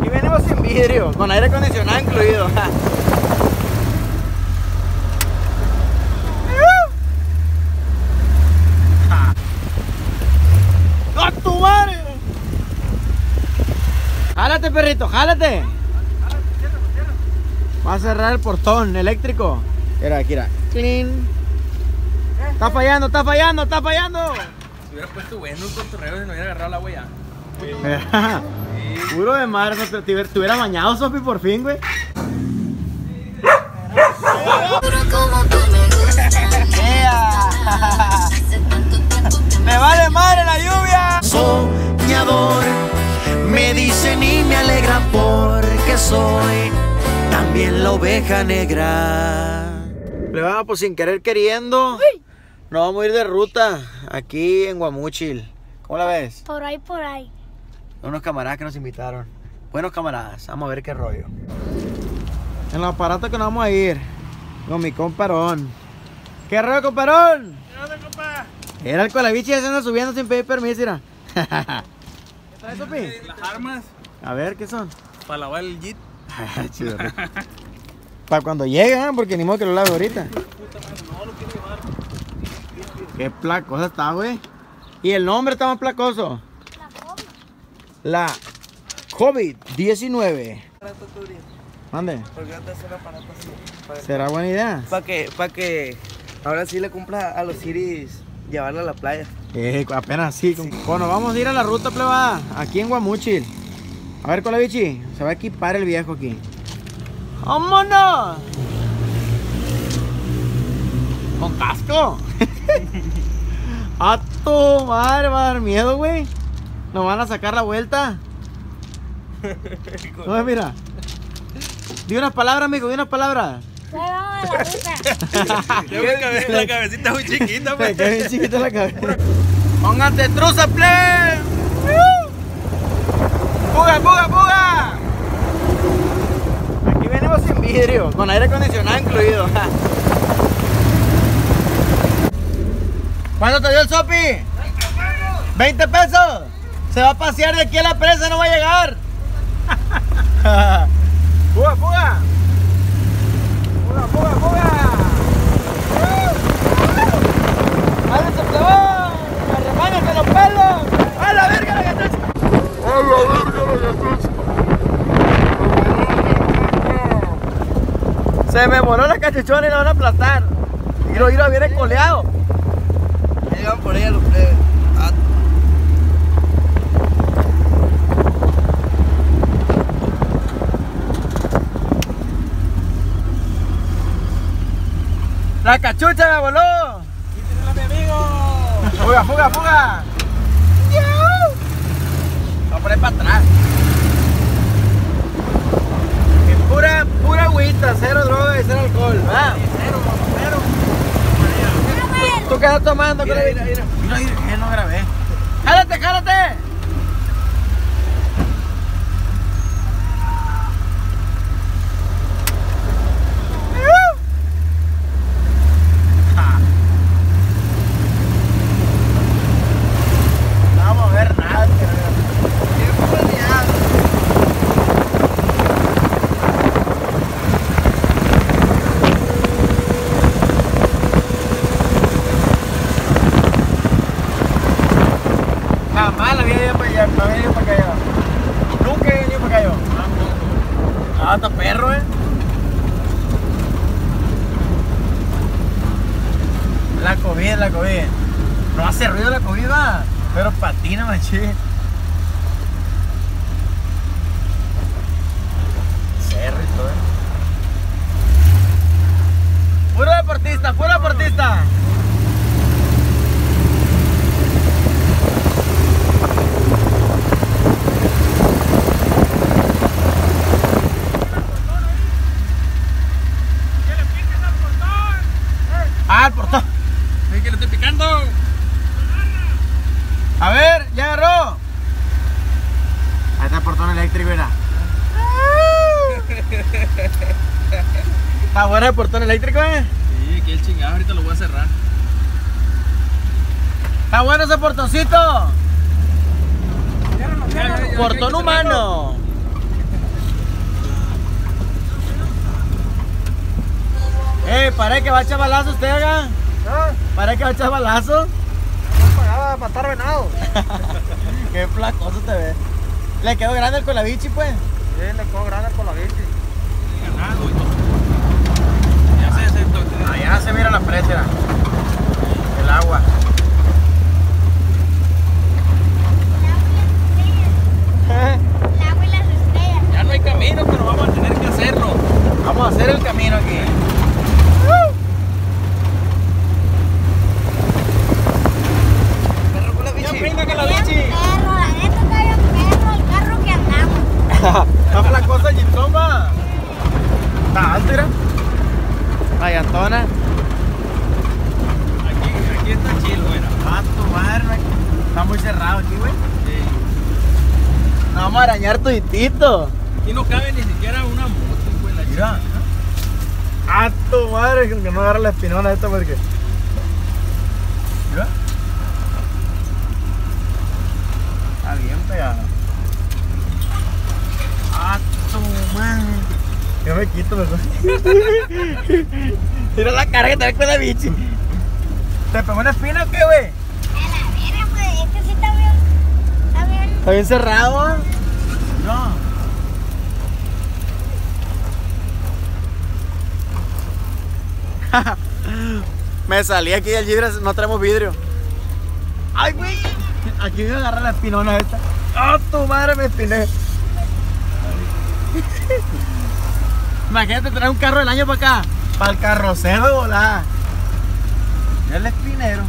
venimos sin vidrio, con aire acondicionado incluido. ¡A tu madre! ¡Jálate, perrito! ¡Jálate! Va a cerrar el portón eléctrico. Mira, aquí, mira. ¡Clean! ¡Está fallando, está fallando, está fallando! Si hubiera puesto bueno un cotorreo y no hubiera agarrado la huella. Puro de madre, no te hubiera bañado, Sofi, por fin, güey. ¡Me vale madre la lluvia! Soñador, me dicen y me alegra porque soy también la oveja negra. Le vamos, pues sin querer queriendo. Nos vamos a ir de ruta aquí en Guamúchil. ¿Cómo la ves? Por ahí, por ahí. Unos camaradas que nos invitaron. Buenos camaradas, vamos a ver qué rollo. En los aparatos que nos vamos a ir con mi comparón. ¿Qué rollo, comparón? ¿Qué onda, compa? Era el colabichi, ya se anda subiendo sin pedir permiso, mira. ¿Qué traes, Sopi? Las armas A ver, ¿qué son? para lavar el Jeep. Chido. Para cuando llegue, ¿eh? Porque ni modo que lo lave ahorita. No lo quiero llevar. Qué placosa está, güey. Y el nombre está más placoso. La COVID-19. Mande. ¿Por qué no te hace un aparato así? ¿Será buena idea? Para que ahora sí le cumpla a los iris llevarlo a la playa. Apenas sí. Bueno, vamos a ir a la ruta plebada, aquí en Guamúchil. A ver, colabichi, se va a equipar el viejo aquí. ¡Vámonos! ¿Con casco? ¡A tu madre! Va a dar miedo, güey. Nos van a sacar la vuelta. No, mira. Di unas palabras, amigo, di unas palabras. Vamos a la ruta. La cabecita muy chiquita, Qué pues. bien chiquita la cabeza. ¡Pónganse truza, play! ¡Fuga, fuga, fuga! Aquí venimos sin vidrio, con aire acondicionado incluido. ¿Cuánto te dio el Sopi? 20 pesos. Se va a pasear de aquí a la presa, no va a llegar. ¡Fuga, fuga! ¡Fuga, fuga, fuga! ¡Háganse, plebón! ¡Arremánganse los pelos! ¡A la verga la gatacha! ¡A la verga la gatacha! Se me voló la cachuchona y la van a aplastar. Y lo viene coleado. Llegan por ella los plebes. ¡La cachucha me voló! ¡Quítenla, mi amigo! ¡Fuga, fuga, fuga! Voy a poner para atrás. Es pura agüita, cero droga y cero alcohol, ¿verdad? Cero. ¿Tú qué estás tomando? Mira, mira, mira. Mira, no grabé. ¡Jálate, jálate! No vamos a ver nada, jamás la había ido para allá, no había ido para acá. Nunca he venido para acá yo. Ah, está perro, La COVID, la COVID. No hace ruido la COVID, va. Pero patina, machín. Cerro y todo. Puro deportista, puro deportista. Ah, el portón. ¡Ay, que le estoy picando! A ver, ya agarró. Ahí está el portón eléctrico, mira. Está bueno el portón eléctrico, Sí, que el chingado, ahorita lo voy a cerrar. Está bueno ese portoncito. Ya, Portón humano. parece que va a echar balazo usted acá. ¿Ah? Parece que va a echar balazo. No pagaba a matar venado. Qué flacoso te ves. Le quedó grande el colabichi, pues. Sí, le quedó grande con la bici. Ganado y todo. Ya se desentó. Allá se mira la presa. El agua. El agua y las estrellas. Ya no hay camino, pero vamos a tener que hacerlo. Vamos a hacer el camino aquí. Perro con la bici. Ya venga que la Había un bici. perro, la neta que había un perro, el carro que andamos. Está flacosa el Gibson, va. Está alto, mira. La llantona. Aquí está chill, güey. Ah, tu madre, está muy cerrado aquí, güey. Sí. Nos vamos a arañar toditito. Aquí no cabe ni siquiera una moto, güey. La Mira. chingada. Ah, tu madre, que no agarra la espinona esta porque. Mira. Está bien pegado. Ah, tu madre. Yo me quito mejor. Mira la cara que te ve con la bichi. ¿Te pegó una espina o qué, güey? A la verga, pues, es que sí está bien. Está bien. Está bien cerrado, ¿eh? No. Me salí aquí del libre, no tenemos vidrio. Ay, güey. Aquí me agarra la espinona esta. ¡Ah, tu madre! Me espiné. Imagínate traer un carro del año para acá. Para el carrocero de volada. Mira el espinero.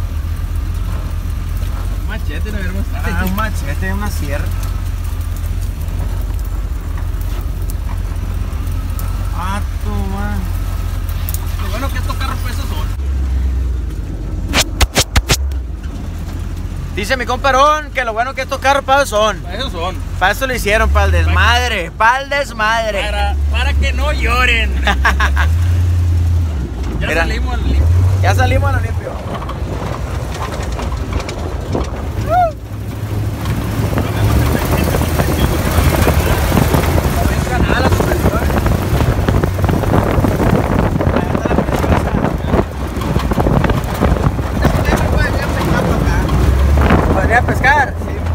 Un machete no hubiéramos Ah, un machete, una sierra. Ah, tu madre. Lo bueno que estos carros pesos son. Dice mi comparón que lo bueno que estos carros para eso son. Para eso son. Para eso lo hicieron, para el desmadre. Para el desmadre. Para que no lloren. Ya Mira. salimos al limpio. Ya salimos a lo limpio. ¿Podría pescar?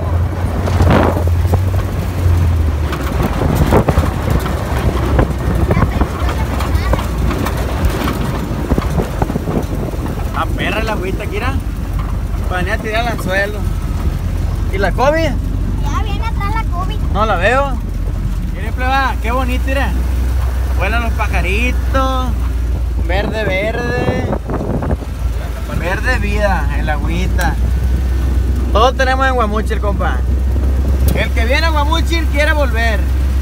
A perra la agüita, Kira. Para venir a tirar el anzuelo. ¿Y la COVID? Ya viene atrás la COVID. No la veo. Mire, pleba, qué bonito, mira. Vuelan los pajaritos. Verde, verde. Verde vida en la agüita. Todos tenemos en Guamúchil, compa. El que viene a Guamúchil quiere volver.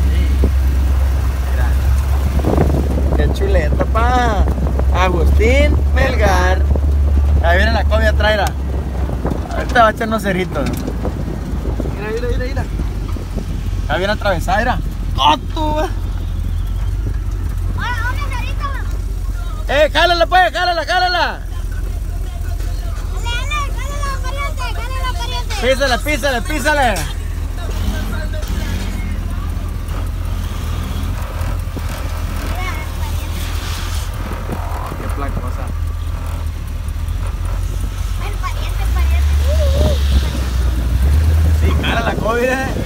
Mira. Qué chuleta, pa. Agustín Melgar. Ahí viene la COVID atrás, mira. Ahorita va a echar unos cerritos. Mira. Está bien atravesada, mira. ¡Oh, tú! Ahora, ahorita. Jálala, pues, jálala. Dale, pariente. Písale. Qué placosa. El pariente. Sí, jala la COVID,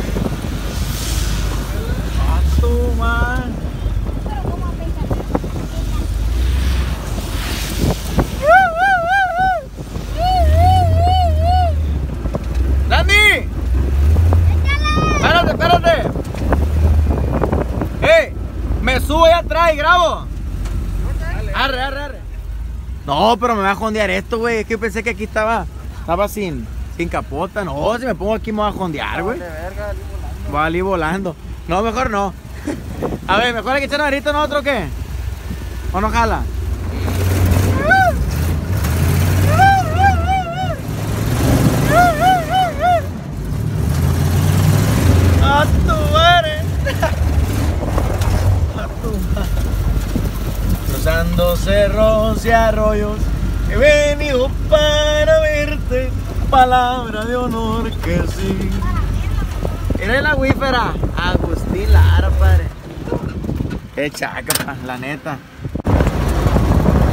Ah, tu man. Pero ¿cómo aprieta? ¡Landy! Espérate. Me subo ahí atrás y grabo. Arre. No, pero me va a jondear esto, güey. Es que pensé que aquí estaba sin capota. No, si me pongo aquí me va a jondear, güey. De verga, ali volando. Va a salir volando. No, mejor no. A ver, mejor hay que echar una varita nosotros, ¿o qué? ¿O no jala? ¡A tu madre! ¡A tu madre! Cruzando cerros y arroyos, he venido para verte. Palabra de honor que sí. Era el acuífera. Agustín Lara, padre. Qué chaca, la neta.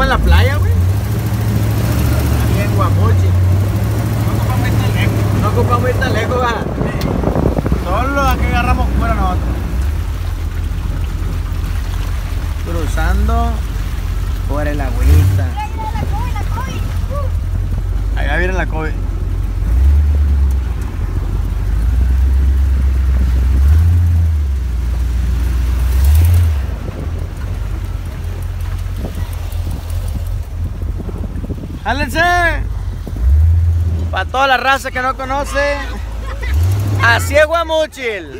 en la playa, güey. Aquí en Guamuchil. No ocupamos ir tan lejos. No ocupamos ir tan lejos, va. Solo aquí agarramos fuera nosotros. Cruzando por el agüita. Mira, mira, la COVID. Allá viene la COVID. ¡Jálense! Para toda la raza que no conoce, así es Guamuchil.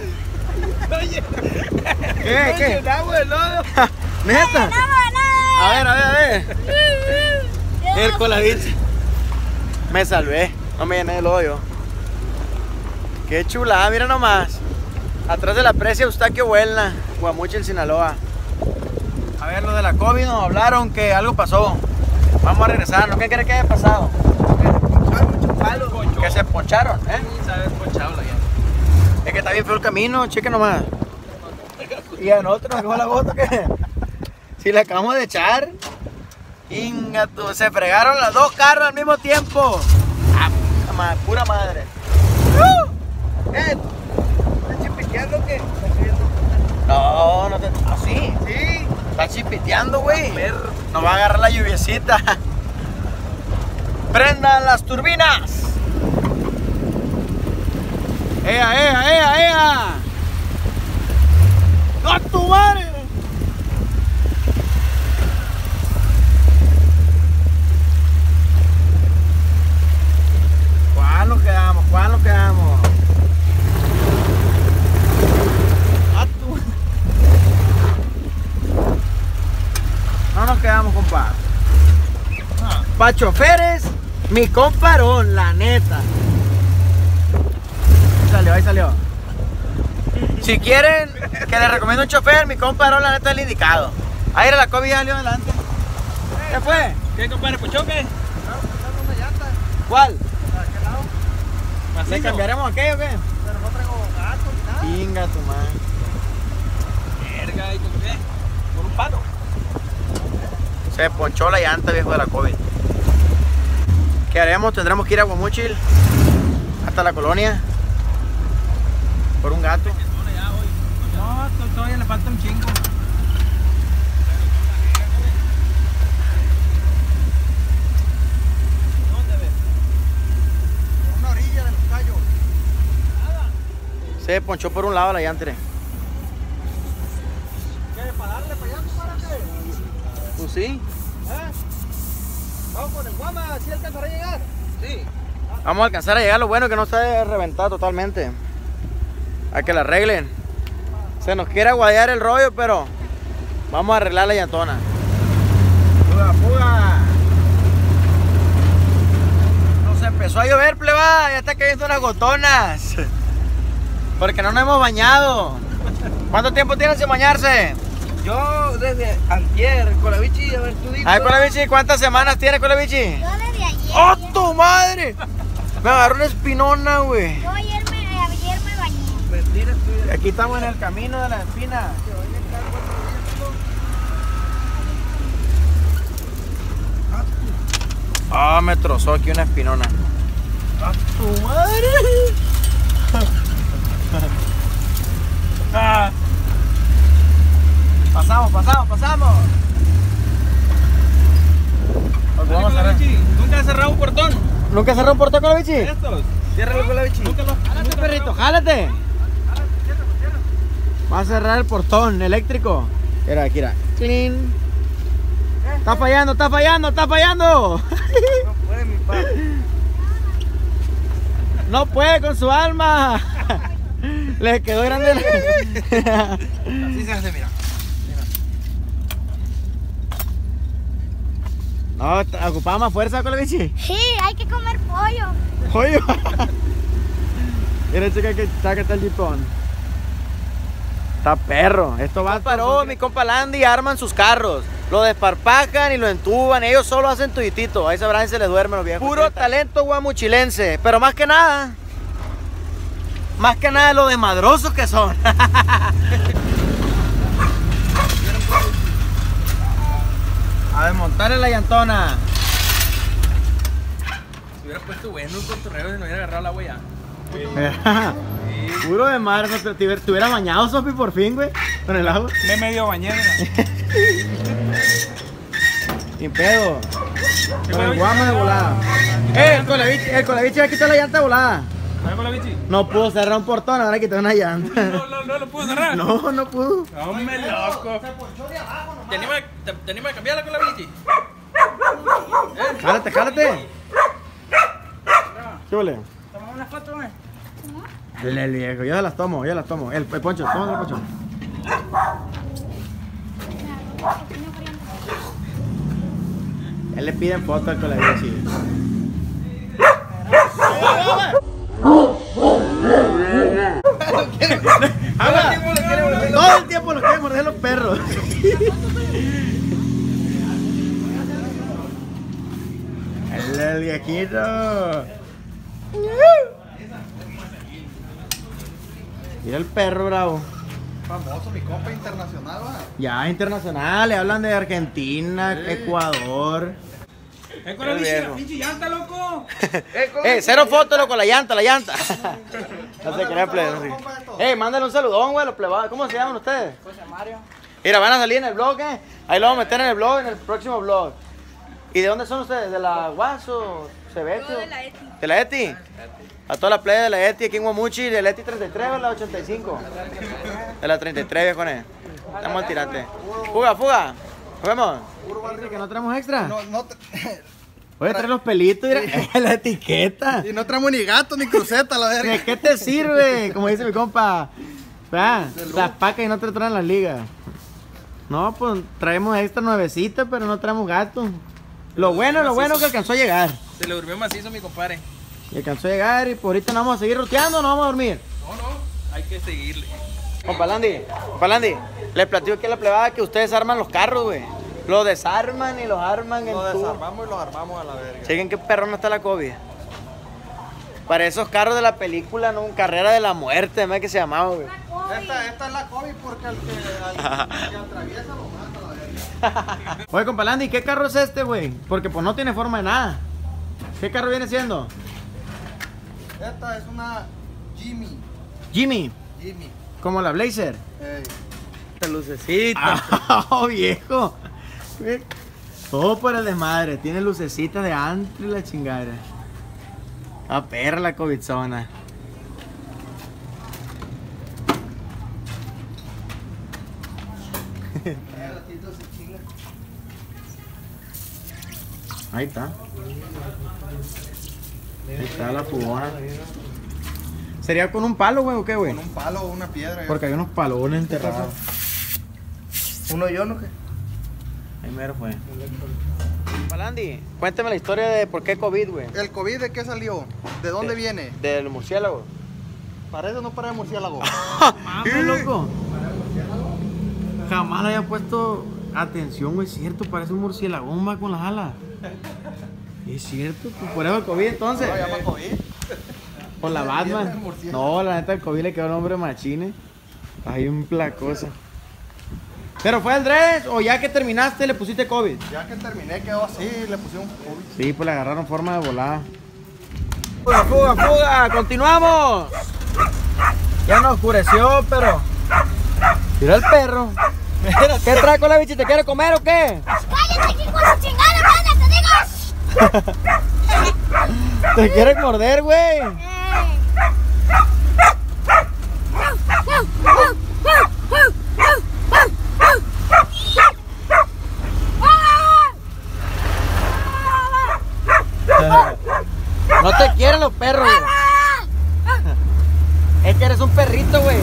¿Qué? ¿Neta? A ver. El colavich. Me salvé, no me llené del hoyo. Qué chulada, mira nomás. Atrás de la presa Eustaquio Huelna, Guamuchil, Sinaloa. A ver, lo de la COVID nos hablaron que algo pasó. Vamos a regresar, ¿no? ¿Qué cree que haya pasado? Que se poncharon, ¿eh? ¿Sabes? Ponchado la llanta. Es que está bien feo el camino, cheque nomás. Y a nosotros nos quedó la gota que si le acabamos de echar, inga tú, se fregaron las dos carros al mismo tiempo. Ah, pura madre. ¿Estás chipiteando o qué? No, no te. Ah, sí. Sí. Está chipiteando, güey. Nos va a agarrar la lluviecita. ¡Prendan las turbinas! ¡Ea! ¡A tu madre! ¿Cuál nos quedamos? ¡A tu... No nos quedamos, compa. Pa' choferes, mi comparón, la neta. Ahí salió. Si quieren que les recomiendo un chofer, mi comparón, la neta, es el indicado. Ahí era la COVID, ya salió adelante. ¿Qué fue? ¿Qué, compadre? ¿Pues choque? ¿Cuál? Más ¿Le cambiaremos aquello o qué? Pero no traigo gato ni nada. Chinga tu madre. Verga, ¿y con qué? Por un palo. Se ponchó la llanta, viejo, de la COVID. ¿Qué haremos? Tendremos que ir a Guamuchil hasta la colonia por un gato. No, todavía le falta un chingo. ¿Dónde ves? Por una orilla de los callos. Se ponchó por un lado la llanta. ¿Qué? ¿Para darle para allá? ¿Para qué? Pues sí. ¿Eh? Vamos con el Guama, ¿sí alcanzará a llegar? Sí. Vamos a alcanzar a llegar, lo bueno que no está reventado totalmente. A que la arreglen. Se nos quiere aguadear el rollo, pero vamos a arreglar la llantona. ¡Fuga! Nos empezó a llover, pleba, ya está cayendo unas gotonas. Porque no nos hemos bañado. ¿Cuánto tiempo tienen sin bañarse? Yo desde antier, Colavichi, a ver, tú dices. Ay, Colavichi, ¿cuántas semanas tiene, Colavichi? Yo desde ayer. ¡Oh, tu madre! Me agarró una espinona, güey. Yo ayer me bañé. Mentira, estoy Aquí estamos en el camino de la espina. Ah, me trozó aquí una espinona. ¡A tu madre! Ah. Pasamos. Vamos a cerrar. ¿Nunca has cerrado un portón? ¿Nunca cerró un portón, Colavichi? Estos. Ciérralo con la bichi. Nunca los. ¡Jálate, perrito! ¡Jálate! Va a cerrar el portón eléctrico. Mira, aquí, mira. ¡Clean! ¡Está fallando! No puede, mi padre. ¡No puede con su alma! Le quedó grande la... Así se hace, mira. No, ocupaba más fuerza, Colavichi. Sí, hay que comer pollo. ¡Pollo! Mira, chica, que está el jipón. Está perro. Esto va... Paró, mi compa Landy, arman sus carros. Lo desparpajan y lo entuban. Ellos solo hacen tuyitito. Ahí sabrán si se les duermen los viejos. Puro talento guamuchilense. Pero más que nada lo desmadrosos que son. A desmontarle la llantona. Si hubiera puesto bueno un cotorreo y no hubiera agarrado la huella. Puro de madre, no te hubiera bañado, Sofi, por fin, güey, con el agua. Me medio bañé, mira. Sin pedo. Con el guama de volada. El Colavichi ya quitó la llanta volada. ¿Sabes con la bichi? No pudo cerrar un portón, ahora quitó una llanta. No lo puedo cerrar. No pudo. Hombre, loco. ¿Te animas a cambiarla con la bichi? Jálate. ¿Qué huele? ¿Tomamos una foto, güey? El viejo, yo las tomo. El Poncho, toma el Poncho. Él le piden fotos al Colavichi. Todo el tiempo lo quieren morder los perros. El viejito. Mira el perro bravo. Famoso, mi compa internacional, ¿va? Ya internacional, le hablan de Argentina, Ecuador. Con la bichi, la pinche llanta, loco. Cero fotos, loco, la llanta. No se crean, plebe. Mándale un saludón, güey, los plebados. ¿Cómo se llaman ustedes? José Mario. Mira, van a salir en el blog, Ahí lo vamos a meter en el blog, en el próximo blog. ¿Y de dónde son ustedes? ¿De la Guaso? ¿Cebecho? Yo de la Eti. ¿De la Eti? A toda la playa de la Eti aquí en Guamuchi, de la Eti 33 o la 85. De la 33, viejones. Estamos al tirante. Fuga. Nos vemos. ¿Que no traemos extra? Oye, trae los pelitos, mira, la etiqueta. Y no traemos ni gato ni cruceta, la verga. ¿De qué te sirve? Como dice mi compa. Las pacas y no te traen las ligas. No, pues traemos extra nuevecita, pero no traemos gato. Lo bueno es que alcanzó a llegar. Se le durmió macizo, mi compadre. Y alcanzó a llegar y por ahorita no vamos a seguir ruteando o no vamos a dormir. No, hay que seguirle. Compa Landy, les platico aquí a la plebada que ustedes arman los carros, güey. Los desarman y los arman en Lo tubo. desarmamos y los armamos a la verga. Chequen qué perro no está la COVID. Para esos carros de la película, ¿no? Carrera de la muerte, además que se llamaba, güey. Esta es la COVID porque al que atraviesa lo mata a la verga. Oye, compa Landy, ¿qué carro es este, güey? Porque pues no tiene forma de nada. ¿Qué carro viene siendo? Esta es una Jimmy, Jimmy. como la Blazer. Esta lucecita. ¡Oh, viejo! Todo por el desmadre. Tiene lucecitas de antro y la chingada. A perra la covidzona. Ahí está. Ahí está la fugona. ¿Sería con un palo, güey, o qué, güey? Con un palo o una piedra. Porque hay unos palones enterrados. ¿Uno yo no qué? Ahí mero fue. Palandi, cuéntame la historia de por qué COVID, güey. ¿El COVID de qué salió? ¿De dónde viene? Del murciélago. Parece o no para de murciélago. Mames, loco. Jamás le había puesto atención, güey. Es cierto, parece un murciélago, va con las alas. Es cierto, pues por eso el COVID entonces. No, llama COVID. Con la Batman. No, la neta, el COVID le quedó el nombre machine. Hay un placosa. ¿Pero fue al dress o ya que terminaste le pusiste COVID? Ya que terminé quedó así, le pusieron COVID. Sí, pues le agarraron forma de volada. ¡Fuga! ¡Continuamos! Ya nos oscureció, pero... Mira el perro. ¿Qué trae con la bicha? ¿Te quiere comer o qué? ¡Cállate, hijo de chingada, madre! ¡Te digo! ¿Te quiere morder, güey? No te quieren los perros, güey. Es que eres un perrito, güey.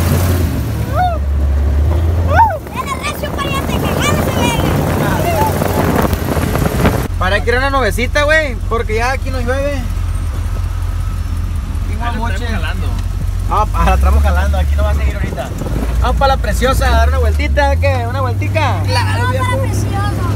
¡Eres recio, pariente! ¡Que agárrese, verga! Para que era una nubecita, güey, porque ya aquí no llueve. La estamos jalando, aquí no va a seguir ahorita. Vamos para la Preciosa a dar una vueltita, ¿qué? ¿Una vueltica? ¡Claro, para precioso!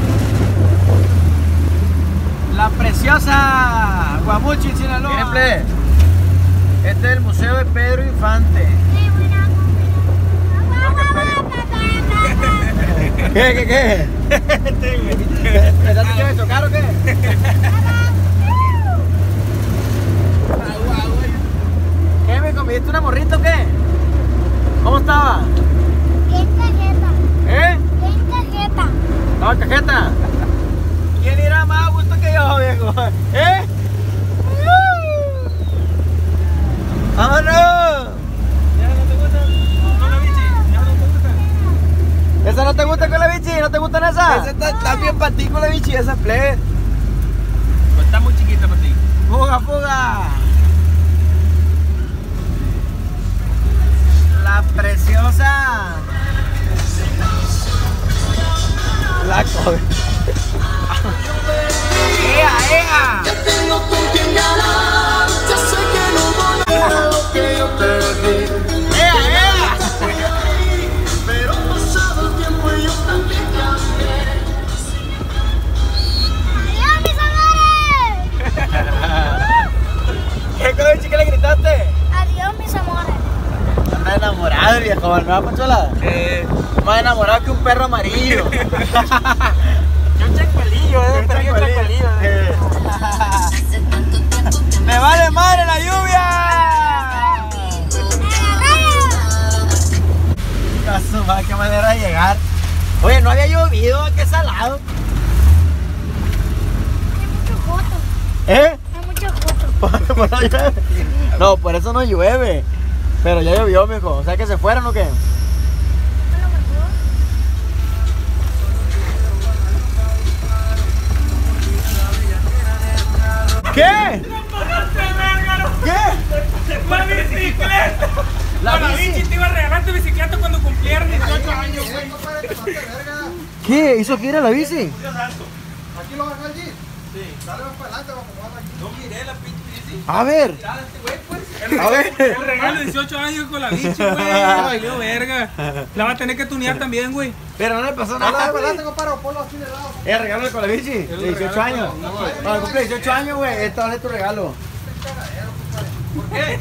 La Preciosa, Guamuchi, Sinaloa. Miren, plebe, este es el Museo de Pedro Infante. ¡Sí, buena! ¿Qué? ¿Pensaste que iba a chocar o qué? ¿Qué, me comiste una morrita o qué? ¿Cómo estaba? Bien cajeta. ¿Eh? Bien cajeta. ¿Estaba cajeta? ¿Quién irá más a gusto que yo, viejo? ¿Eh? ¡Vámonos! ¿Ya no te gusta con la bichi? ¿Ya no te gusta? ¿Esa no te gusta con la bichi? ¿No te gustan esas? Esa está bien para ti con la bichi, esa plebe. Pues está muy chiquita para ti. ¡Fuga, fuga! La preciosa. La COVID. ¡Ea, ea! Tengo con quien ganar, ya sé que no voy a lo que yo perdí. ¡Ea, ea! Pero pasado el tiempo y yo también cambié. ¡Adiós, mis amores! ¿Qué con la bichi que le gritaste? Adiós, mis amores. Anda enamorado el viejo, ¿verdad, Panchola? Más enamorado que un perro amarillo. Que un chacuelillo, Un chacuelillo. ¡Me vale madre la lluvia! Caso más, qué manera de llegar. Oye, no había llovido, qué salado. Hay mucho joto. ¿Eh? Hay mucho joto. Por no llueve. No, por eso no llueve. Pero ya llovió, mijo. O sea que se fueron o qué. ¿Qué? ¿Qué? ¡La bicicleta! La La bici. bichi te iba a regalar tu bicicleta cuando cumplieras 18 años, güey. ¿Qué? ¿Hizo que ir a la bici? ¿Aquí lo bajó el jeep? Sí. Dale más para adelante, vamos a acomodarla aquí. No miré la pinche bici. A ver. A ver. El regalo de 18 años con la bichi, güey. Valió verga. La va a tener que tunear también, güey. Pero no le pasó Dale nada, más para güey. adelante, compadre, ponlo así de lado. Regálale con la bici. De 18 años. Cuando cumple 18 años, güey. Esta vale tu regalo. ¿Por qué?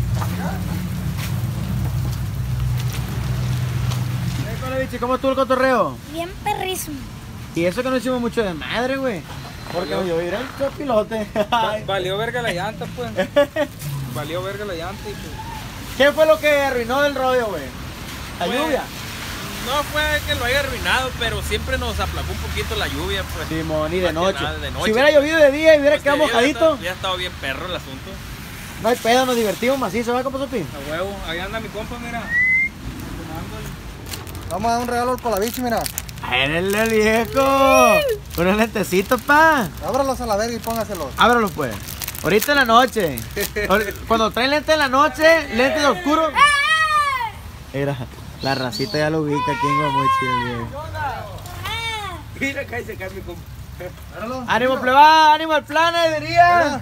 Con la bici, ¿cómo estuvo el cotorreo? Bien perrísimo. Y eso que no hicimos mucho de madre, güey. Porque nos lloviera el pilote. Valió verga la llanta, pues. Valió verga la llanta y pues. ¿Qué fue lo que arruinó el rollo, güey? La Pues, lluvia. No fue que lo haya arruinado, pero siempre nos aplacó un poquito la lluvia, pues. Simón, y de Más que noche. nada, de noche. Si hubiera llovido de día y hubiera Pues, quedado te digo, mojadito, ya estaba bien perro el asunto. no hay pedo, nos divertimos macizo, ¿verdad, compa Sopi? A huevo, ahí anda mi compa, mira. Vamos a dar un regalo por la bici, mira. ¡El viejo! Unos lentecitos, pa. Ábralos a la verga y póngaselos. Ábralos, pues. Ahorita en la noche. Cuando traen lentes en la noche, lentes oscuros. Mira, la racita ya lo ubica aquí en Guamuchi, el viejo. Mira, acá y se cae mi compa. ¡Ánimo, pleba! ¡Ánimo al plan, diría!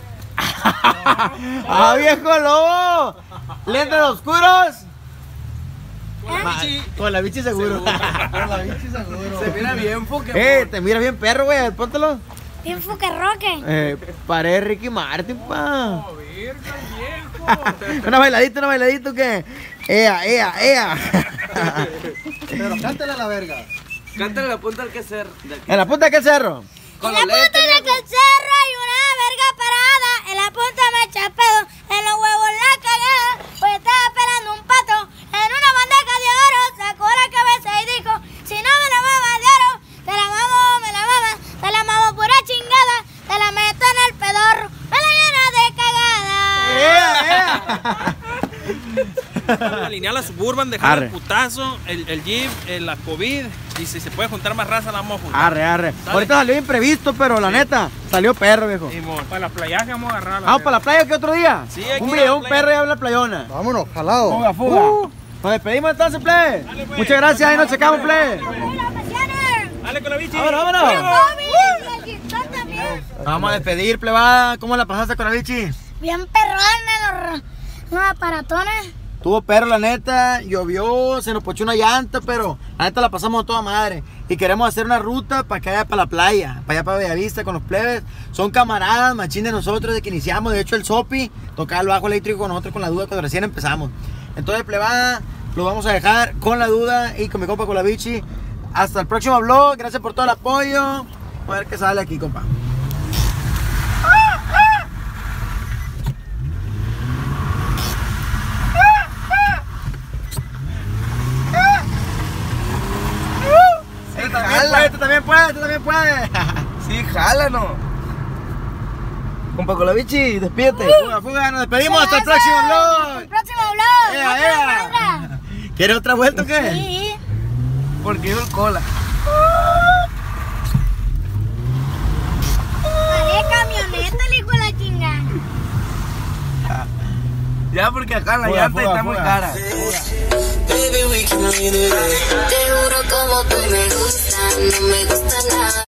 ¡Ah, viejo lobo! ¿Lentes oscuros? Con la bichi. Con la bichi seguro. Con la bici seguro. Se mira bien, Pokémon. Te mira bien perro, güey. Póntelo. Bien fuquerroque. Paré Ricky Martin, pa. Verga, viejo. Una bailadita, ¿qué? ¡Ea! Pero cántale a la verga. Cántale la punta al que ser. ¿En la punta de qué cerro? En la punta de aquel cerro hay una verga parada. En la punta me echa pedo. En los huevos la cagada. Pues estaba esperando un pato. En una bandeja de oro sacó la cabeza y dijo: si no me la mamas de oro, te la mamo, me la mamas. Te la mamo pura chingada. Te la meto en el pedorro. Me la llena de cagada. Alinear la Suburban, dejar Arre. el putazo, el Jeep, la COVID. Y si se puede juntar más raza, la vamos a juntar. Arre. Ahorita salió imprevisto, pero la neta, salió perro, viejo. Simón. Para la playaje vamos a agarrar. ¿Vamos para la playa qué otro día? Sí, hay que Un ir a video, la un playa. perro y habla playona. Vámonos, jalado. Fuga. Nos despedimos entonces, plebe. pues. Muchas gracias, ahí nos checamos, plebe. Dale con la bichi. Vámonos. Y el Gistón también. Vamos a despedir, plebada. ¿Cómo la pasaste con la bichi? Bien perrones los aparatones. Tuvo perro, la neta, llovió, se nos pochó una llanta, pero la neta la pasamos a toda madre. Y queremos hacer una ruta para acá, para la playa, para allá para Bellavista con los plebes. Son camaradas, machín de nosotros desde que iniciamos. De hecho, el Sopi tocaba el bajo eléctrico con nosotros con la duda cuando recién empezamos. Entonces, plebada, lo vamos a dejar con la duda y con mi compa con la bichi. Hasta el próximo vlog. Gracias por todo el apoyo. A ver qué sale aquí, compa. Tú también puedes. Sí, jala, ¿no? Compa Colavichi, despídete. Fuga, nos despedimos. Hasta el próximo vlog. El próximo vlog. Ea, ea. ¿Quieres otra vuelta o qué? Sí. Porque yo el cola. Vale, camioneta, el hijo de la chingada. Ya, porque acá la Fuga, llanta fuga, está muy fuga. cara. Baby, we can leave it. Te juro como tú me gustas, no me gusta nada.